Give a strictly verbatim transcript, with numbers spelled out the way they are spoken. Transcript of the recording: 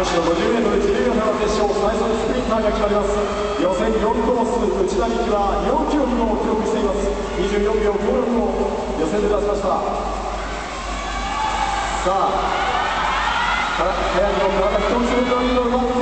女子の ごじゅうメートル 自由形の決勝、最初のスプリンターが決まります。予選よんコース、内田美希は日本記録を記録しています。にじゅうよんびょうごろくを予選で出しました。さあ、早くも体一つ分のリードを奪って